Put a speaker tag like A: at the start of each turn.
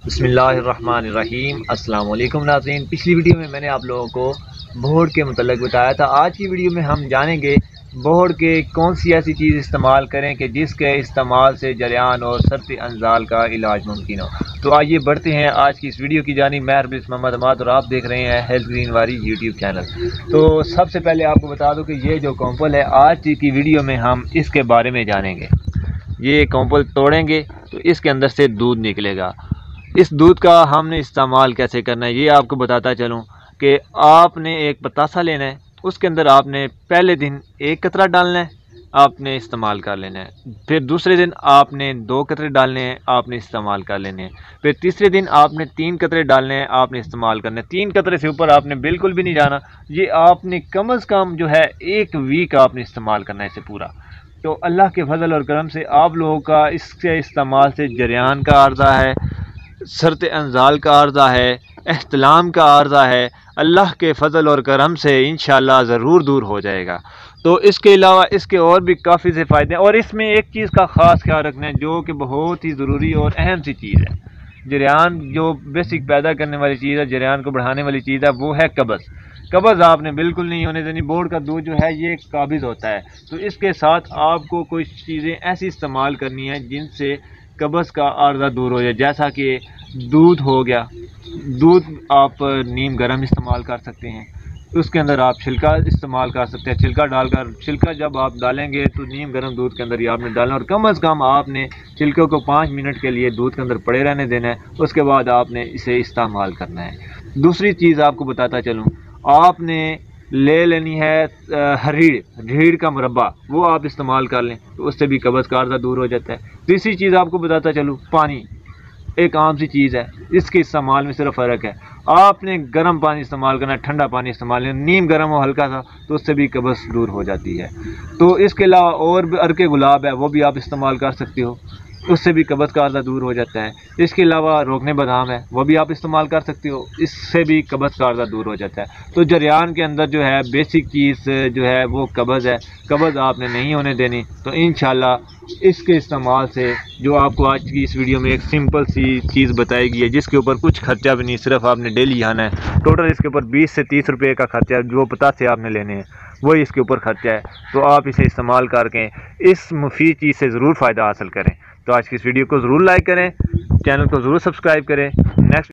A: बिस्मिल्लाहिर्रहमानिर्रहीम। अस्सलाम वालेकुम नाज़रीन। पिछली वीडियो में मैंने आप लोगों को बोहड़ के मुतल्लिक़ बताया था। आज की वीडियो में हम जानेंगे बोहड़ के कौन सी ऐसी चीज़ इस्तेमाल करें कि जिसके इस्तेमाल से जरियान और सर्दी अंजाल का इलाज मुमकिन हो। तो आइए बढ़ते हैं आज की इस वीडियो की जानिब। मैं हरबिस मोहम्मद अमाद और आप देख रहे हैं हेल्थ ग्रीन वारी यूट्यूब चैनल। तो सबसे पहले आपको बता दूँ कि ये जो कॉम्पल है, आज की वीडियो में हम इसके बारे में जानेंगे। ये कॉम्पल तोड़ेंगे तो इसके अंदर से दूध निकलेगा। इस दूध का हमने इस्तेमाल कैसे करना है ये आपको बताता चलूँ कि आपने एक पतासा लेना है, उसके अंदर आपने पहले दिन एक कतरा डालना है, आपने इस्तेमाल कर लेना है। फिर दूसरे दिन आपने 2 कतरे डालने हैं, आपने इस्तेमाल कर लेने हैं। फिर तीसरे दिन आपने 3 कतरे डालने हैं, आपने इस्तेमाल करने हैं। 3 कतरे से ऊपर आपने बिल्कुल भी नहीं जाना। ये आपने कम अज़ कम जो है 1 वीक आपने इस्तेमाल करना है इसे पूरा। तो अल्लाह के फजल और करम से आप लोगों का इसके इस्तेमाल से जरियान का आर्जा है, सर्द अंजाल का आर्जा है, एहतलाम का आर्जा है, अल्लाह के फजल और करम से इंशाअल्लाह ज़रूर दूर हो जाएगा। तो इसके अलावा इसके और भी काफ़ी से फ़ायदे हैं। और इसमें एक चीज़ का ख़ास ख्याल रखना है जो कि बहुत ही ज़रूरी और अहम सी चीज़ है। जरियान जो बेसिक पैदा करने वाली चीज़ है, जरियान को बढ़ाने वाली चीज़ है, वो है कब्ज़। कब्ज़ आपने बिल्कुल नहीं होने देनी। बोहड़ का दूध जो है ये काबिज़ होता है, तो इसके साथ आपको कुछ चीज़ें ऐसी इस्तेमाल करनी है जिनसे कब्ज़ का आर्जा दूर हो जाए। जैसा कि दूध हो गया, दूध आप नीम गर्म इस्तेमाल कर सकते हैं, उसके अंदर आप छिलका इस्तेमाल कर सकते हैं। छिलका डालकर, छिलका जब आप डालेंगे तो नीम गर्म दूध के अंदर ही आपने डालना और कम अज़ कम आपने छिलके को 5 मिनट के लिए दूध के अंदर पड़े रहने देना है। उसके बाद आपने इसे इस्तेमाल करना है। दूसरी चीज़ आपको बताता चलूँ, आपने ले लेनी है रीढ़ का मुरब्बा, वो आप इस्तेमाल कर लें तो उससे भी कब्ज़ का आर्जा दूर हो जाता है। तीसरी चीज़ आपको बताता चलूँ, पानी एक आम सी चीज़ है, इसके इस्तेमाल में सिर्फ फ़र्क है। आपने गर्म पानी इस्तेमाल करना है, ठंडा पानी इस्तेमाल करना, नीम गर्म हो हल्का सा, तो उससे भी कब्ज़ दूर हो जाती है। तो इसके अलावा और भी अर्के गुलाब है, वो भी आप इस्तेमाल कर सकते हो, उससे भी कब्ज़ का आर्जा दूर हो जाता है। इसके अलावा रोकने बादाम है, वो भी आप इस्तेमाल कर सकते हो, इससे भी कब्ज़ का आर्जा दूर हो जाता है। तो जरियान के अंदर जो है बेसिक चीज़ जो है वो कब्ज़ है। कब्ज़ आपने नहीं होने देनी। तो इंशाअल्लाह इसके इस्तेमाल से जो आपको आज की इस वीडियो में एक सिंपल सी चीज़ बताई गई है जिसके ऊपर कुछ खर्चा भी नहीं, सिर्फ आपने डेली आना है। टोटल इसके ऊपर 20 से 30 रुपये का खर्चा है, जो पतासे आपने लेने हैं वही इसके ऊपर खर्चा है। तो आप इसे इस्तेमाल करके इस मुफीद चीज़ से ज़रूर फ़ायदा हासिल करें। तो आज की इस वीडियो को ज़रूर लाइक करें, चैनल को ज़रूर सब्सक्राइब करें। नेक्स्ट